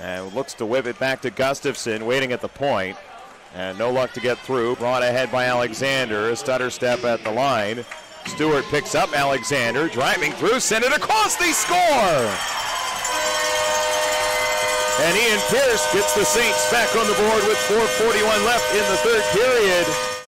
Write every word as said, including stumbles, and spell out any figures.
And looks to whip it back to Gustafson, waiting at the point. And no luck to get through. Brought ahead by Alexander. A stutter step at the line. Stewart picks up Alexander, driving through, send it across, they score! And Ian Pierce gets the Saints back on the board with four forty-one left in the third period.